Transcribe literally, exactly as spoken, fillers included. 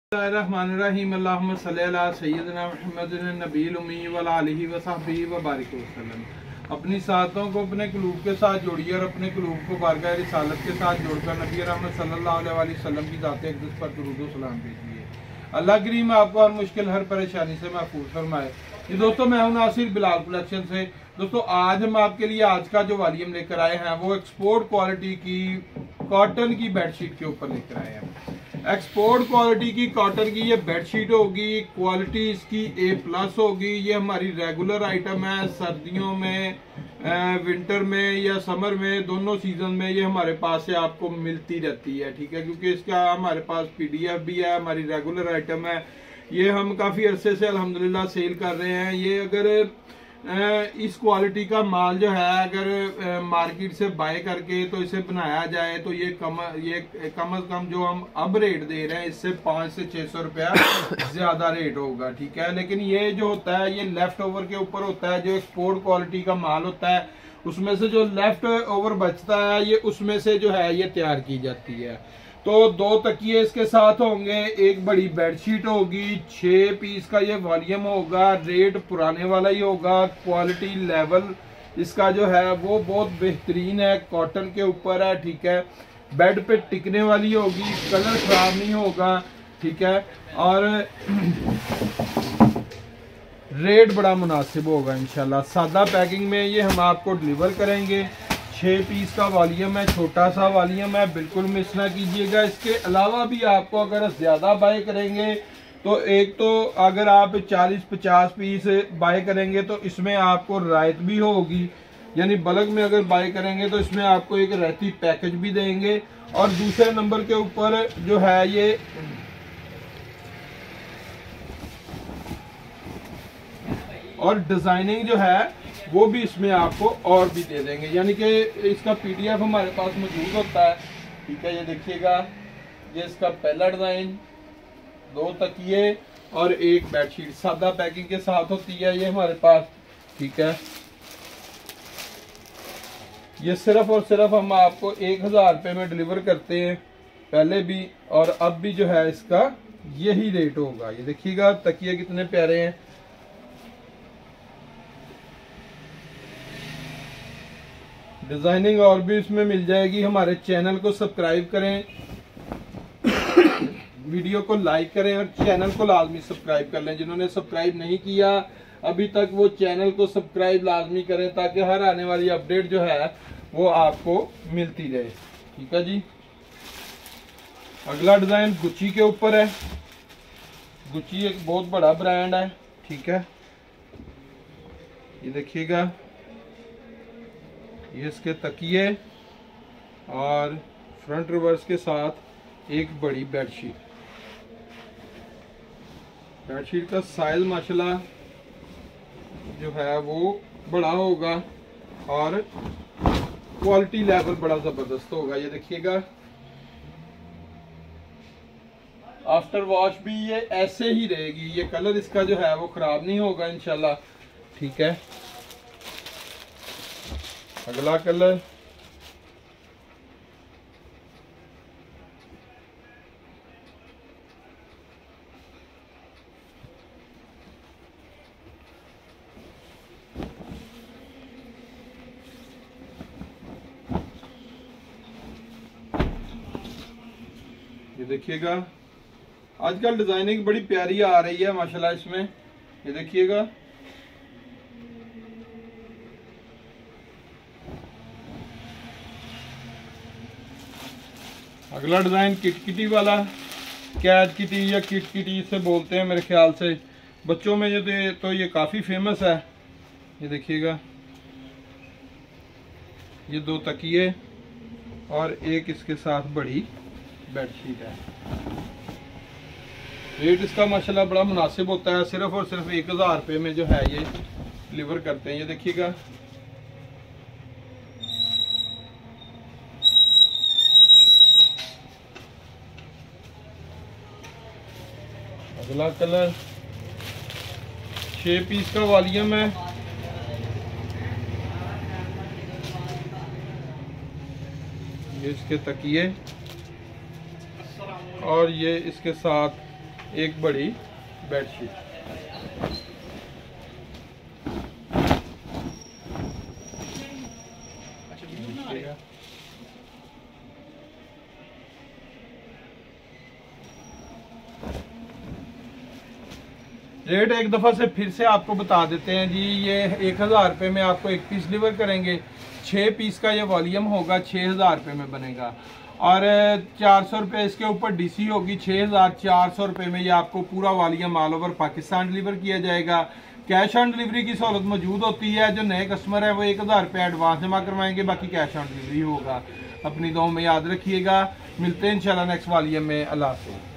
बिस्मिल्लाहिर्रहमानिर्रहीम अल्लाहुम्मा सल्ली अला सय्यिदिना मुहम्मदिन नबील उम्मी व आलिहि व सहबिहि व बारिक वसल्लम। अपनी साथों को अपने कुलूब के साथ जोड़िए और अपने कुलूब को बारगाह रिसालत के साथ जोड़कर नबी रहमत सल्लल्लाहु अलैहि वसल्लम की ज़ात अक़दस पर दुरूद व सलाम भेजिए। अल्लाह करीम आपको हर मुश्किल हर परेशानी से महफूज फरमाए। जी दोस्तों, मैं हूं नासिर बिलाल कलेक्शन से। दोस्तों, आज हम आपके लिए आज का जो वॉल्यूम लेकर आए हैं वो एक्सपोर्ट क्वालिटी की कॉटन की बेडशीट के ऊपर लेकर आए हैं। एक्सपोर्ट क्वालिटी की कॉटन की ये बेडशीट होगी, क्वालिटी इसकी ए प्लस होगी। ये हमारी रेगुलर आइटम है। सर्दियों में, विंटर में या समर में, दोनों सीजन में ये हमारे पास से आपको मिलती रहती है, ठीक है, क्योंकि इसका हमारे पास पीडीएफ भी है। हमारी रेगुलर आइटम है। ये हम काफ़ी अरसे से अल्हम्दुलिल्लाह सेल कर रहे हैं। ये अगर इस क्वालिटी का माल जो है अगर मार्केट से बाय करके तो इसे बनाया जाए तो ये कम ये कम अज कम जो हम अब रेट दे रहे हैं इससे पाँच से छः सौ रुपया ज्यादा रेट होगा, ठीक है। लेकिन ये जो होता है ये लेफ्ट ओवर के ऊपर होता है। जो एक्सपोर्ट क्वालिटी का माल होता है उसमें से जो लेफ्ट ओवर बचता है ये उसमें से जो है ये तैयार की जाती है। तो दो तकिए इसके साथ होंगे, एक बड़ी बेडशीट होगी, छह पीस का ये वॉल्यूम होगा। रेट पुराने वाला ही होगा। क्वालिटी लेवल इसका जो है वो बहुत बेहतरीन है, कॉटन के ऊपर है, ठीक है। बेड पे टिकने वाली होगी, कलर खराब नहीं होगा, ठीक है। और रेट बड़ा मुनासिब होगा इंशाल्लाह। सादा पैकिंग में ये हम आपको डिलीवर करेंगे। छः पीस का वॉल्यूम है, छोटा सा वॉल्यूम है, बिल्कुल मिस ना कीजिएगा। इसके अलावा भी आपको अगर ज़्यादा बाय करेंगे तो एक तो अगर आप चालीस पचास पीस बाय करेंगे तो इसमें आपको रायत भी होगी, यानी बल्क में अगर बाय करेंगे तो इसमें आपको एक रहती पैकेज भी देंगे। और दूसरे नंबर के ऊपर जो है ये और डिजाइनिंग जो है वो भी इसमें आपको और भी दे देंगे, यानी कि इसका पीडीएफ हमारे पास मौजूद होता है, ठीक है। ये देखिएगा, ये इसका पहला डिजाइन, दो तकिए और एक बेडशीट सादा पैकिंग के साथ होती है ये हमारे पास, ठीक है। ये सिर्फ और सिर्फ हम आपको एक हजार रुपये में डिलीवर करते हैं, पहले भी और अब भी जो है इसका यही रेट होगा। ये देखिएगा तकिए कितने प्यारे हैं। डिजाइनिंग और भी इसमें मिल जाएगी। हमारे चैनल को सब्सक्राइब करें, वीडियो को लाइक करें और चैनल को लाजमी सब्सक्राइब कर लें। जिन्होंने सब्सक्राइब नहीं किया अभी तक वो चैनल को सब्सक्राइब लाजमी करें ताकि हर आने वाली अपडेट जो है वो आपको मिलती रहे, ठीक है जी। अगला डिजाइन गुच्ची के ऊपर है। गुच्ची एक बहुत बड़ा ब्रांड है, ठीक है। ये देखिएगा, ये इसके तकिए और फ्रंट रिवर्स के साथ एक बड़ी बेडशीट। बेडशीट का साइज माशाल्लाह जो है वो बड़ा होगा और क्वालिटी लेवल बड़ा जबरदस्त होगा। ये देखिएगा, आफ्टर वॉश भी ये ऐसे ही रहेगी। ये कलर इसका जो है वो खराब नहीं होगा इंशाल्लाह, ठीक है। अगला कलर ये देखिएगा, आजकल डिजाइनिंग बड़ी प्यारी आ रही है माशाल्लाह इसमें। ये देखिएगा, अगला डिजाइन किटकिटी वाला, कैट किटी या किटकिटी से बोलते हैं मेरे ख्याल से बच्चों में। ये तो ये काफी फेमस है। ये देखिएगा, ये दो तकिए और एक इसके साथ बड़ी बेडशीट है। रेट इसका माशाल्लाह बड़ा मुनासिब होता है। सिर्फ और सिर्फ एक हजार रुपये में जो है ये डिलीवर करते हैं। ये देखिएगा, अगला कलर छह पीस का वॉल्यूम है। ये इसके तकिए और ये इसके साथ एक बड़ी बेडशीट। रेट एक दफ़ा से फिर से आपको बता देते हैं जी। ये एक हज़ार रुपये में आपको एक पीस डिलीवर करेंगे। छः पीस का ये वॉल्यूम होगा, छः हज़ार रुपये में बनेगा। और चार सौ रुपये इसके ऊपर डीसी होगी। छः हज़ार चार सौ रुपये में ये आपको पूरा volume all over Pakistan deliver किया जाएगा। कैश ऑन डिलीवरी की सहूलत मौजूद होती है। जो नए कस्टमर है वो एक हज़ार रुपये एडवांस जमा करवाएंगे, बाकी कैश ऑन डिलीवरी होगा। अपनी दुआ में याद रखिएगा। मिलते हैं इंशाल्लाह नेक्स्ट वॉल्यूम में। अल्लाह हाफ़िज़।